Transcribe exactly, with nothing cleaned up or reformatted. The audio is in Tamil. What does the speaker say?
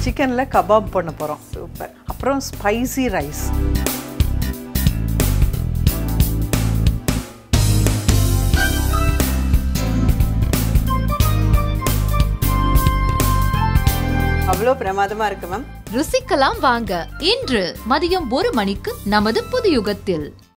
சிக்கன்ல கபாப் பண்ண போறோம். சூப்பர். அப்புறம் ஸ்பைசி ரைஸ். அவ்வளோ பிரமாதமா இருக்கு மேம். ருசிக்கலாம் வாங்க. இன்று மதியம் ஒரு மணிக்கு நமது புதுயுகத்தில்.